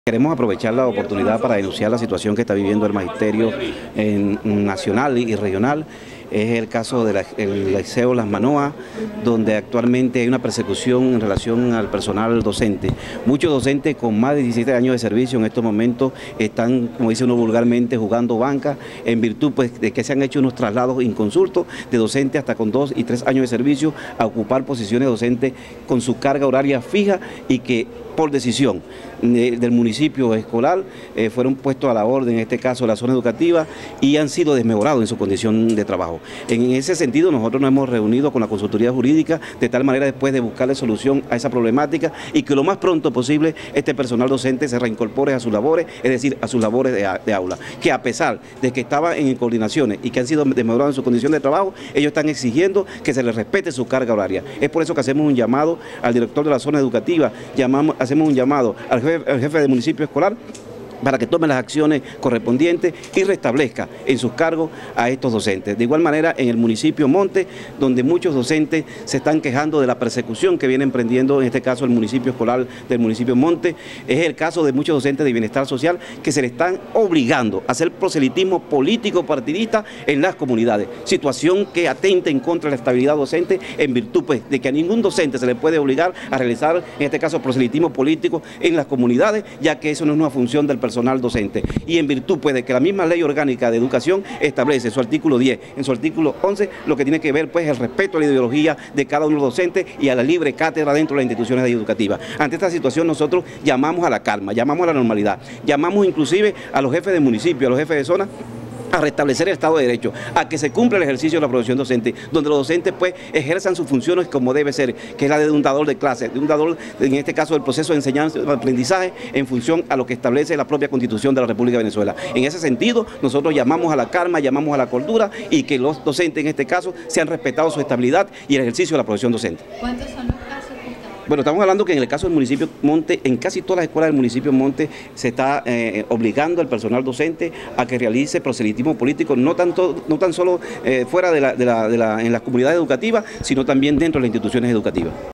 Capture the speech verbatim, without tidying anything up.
Queremos aprovechar la oportunidad para denunciar la situación que está viviendo el magisterio en, nacional y regional. Es el caso del Liceo Las Manoas, donde actualmente hay una persecución en relación al personal docente. Muchos docentes con más de diecisiete años de servicio en estos momentos están, como dice uno vulgarmente, jugando banca, en virtud pues, de que se han hecho unos traslados inconsultos de docentes hasta con dos y tres años de servicio a ocupar posiciones docentes con su carga horaria fija y que por decisión del municipio escolar eh, fueron puestos a la orden, en este caso la zona educativa, y han sido desmejorados en su condición de trabajo. En ese sentido nosotros nos hemos reunido con la consultoría jurídica de tal manera después de buscarle solución a esa problemática y que lo más pronto posible este personal docente se reincorpore a sus labores, es decir, a sus labores de, de aula, que a pesar de que estaban en coordinaciones y que han sido desmejorados en su condición de trabajo, ellos están exigiendo que se les respete su carga horaria. Es por eso que hacemos un llamado al director de la zona educativa, llamamos, hacemos un llamado al jefe, al jefe del municipio escolar para que tome las acciones correspondientes y restablezca en sus cargos a estos docentes. De igual manera, en el municipio Monte, donde muchos docentes se están quejando de la persecución que viene emprendiendo, en este caso el municipio escolar del municipio Monte, es el caso de muchos docentes de bienestar social que se le están obligando a hacer proselitismo político partidista en las comunidades, situación que atenta en contra de la estabilidad docente en virtud pues, de que a ningún docente se le puede obligar a realizar, en este caso, proselitismo político en las comunidades, ya que eso no es una función del personal personal docente, y en virtud pues, de que la misma ley orgánica de educación establece su artículo diez, en su artículo once, lo que tiene que ver pues el respeto a la ideología de cada uno de los docentes y a la libre cátedra dentro de las instituciones educativas. Ante esta situación nosotros llamamos a la calma, llamamos a la normalidad, llamamos inclusive a los jefes de municipio, a los jefes de zona, a restablecer el Estado de Derecho, a que se cumpla el ejercicio de la profesión docente, donde los docentes pues ejerzan sus funciones como debe ser, que es la de un dador de clases, de un dador, en este caso del proceso de enseñanza y aprendizaje, en función a lo que establece la propia Constitución de la República de Venezuela. En ese sentido, nosotros llamamos a la calma, llamamos a la cordura y que los docentes en este caso sean respetados su estabilidad y el ejercicio de la profesión docente. ¿Cuántos son los casos? Bueno, estamos hablando que en el caso del municipio Monte, en casi todas las escuelas del municipio Monte se está eh, obligando al personal docente a que realice proselitismo político, no tanto, no tan solo eh, fuera de la, de la, de la, en las comunidades educativas, sino también dentro de las instituciones educativas.